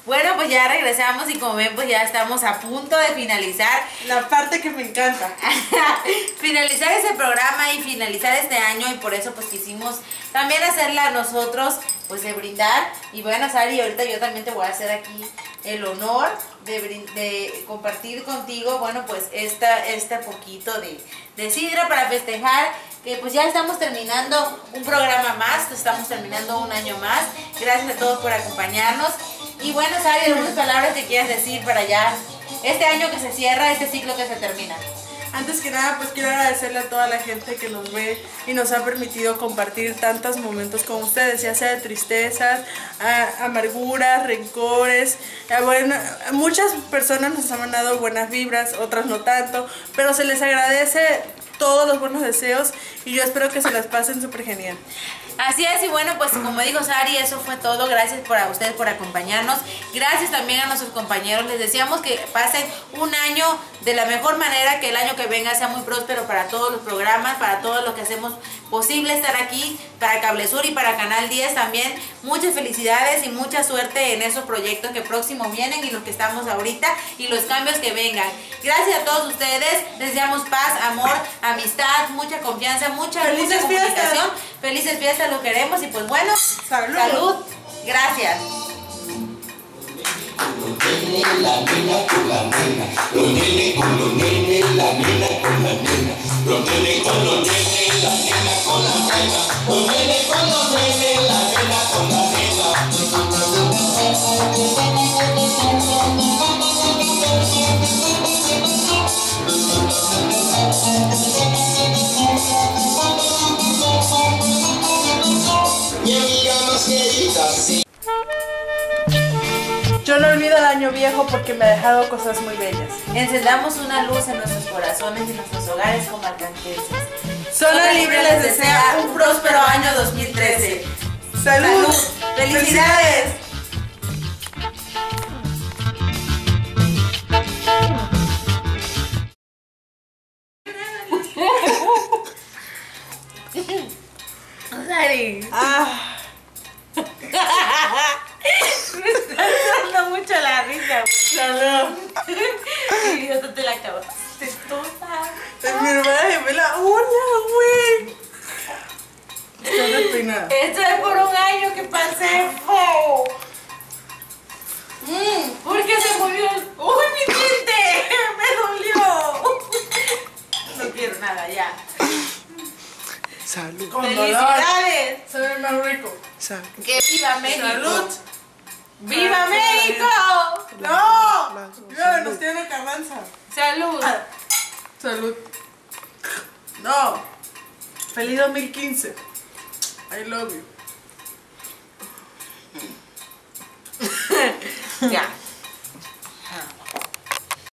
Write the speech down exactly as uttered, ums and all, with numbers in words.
Bueno, pues ya regresamos y como ven, pues ya estamos a punto de finalizar. La parte que me encanta. Finalizar ese programa y finalizar este año, y por eso pues quisimos también hacerla nosotros, pues de brindar. Y bueno, Sari, ahorita yo también te voy a hacer aquí el honor de, de compartir contigo, bueno, pues esta, este poquito de, de sidra para festejar que pues ya estamos terminando un programa más, estamos terminando un año más. Gracias a todos por acompañarnos. Y bueno, Sari, algunas palabras que quieras decir para ya este año que se cierra, este ciclo que se termina. Antes que nada, pues quiero agradecerle a toda la gente que nos ve y nos ha permitido compartir tantos momentos con ustedes, ya sea de tristezas, a, amarguras, rencores. A, bueno, muchas personas nos han mandado buenas vibras, otras no tanto, pero se les agradece todos los buenos deseos y yo espero que se las pasen súper genial. Así es, y bueno, pues como dijo Sari, eso fue todo. Gracias por a ustedes por acompañarnos. Gracias también a nuestros compañeros. Les deseamos que pasen un año de la mejor manera, que el año que venga sea muy próspero para todos los programas, para todo lo que hacemos posible estar aquí, para Cable Sur y para Canal diez también. Muchas felicidades y mucha suerte en esos proyectos que próximo vienen y los que estamos ahorita y los cambios que vengan. Gracias a todos ustedes. Les deseamos paz, amor, amistad, mucha confianza, mucha, mucha comunicación. Felices fiestas, lo queremos y pues bueno, salud. Salud. Gracias. Los nenes, la nena con la nena, los nenes con los nenes, la nena con la nena, los nenes con los nenes, la nena con la nena, los nenes con los nenes, la nena con la mi amiga más querida, sí. Yo no olvido el año viejo porque me ha dejado cosas muy bellas. Encendamos una luz en nuestros corazones y nuestros hogares como alcanceses. Zona Libre les desea un próspero año dos mil trece. ¡Salud! ¡Salud! ¡Felicidades! Sari. Ah. Me está dando mucho la risa, güey. Salud. Y yo te la acabaste toda. Es mi hermana gemela. ¡Hola, güey! Estoy despeinada. Esto es por un año que pasé. Oh. Mm, ¿Por qué se murió? ¡Uy, mi diente! ¡Me dolió! No quiero nada, ya. Salud. ¡Felicidades! Sabe más rico. Salud. ¡Que viva México! Salud. ¡Viva México! ¡No! Viva Venustiano Carranza. ¡Salud! Ah. Salud. No. Feliz dos mil quince. I love you. Ya.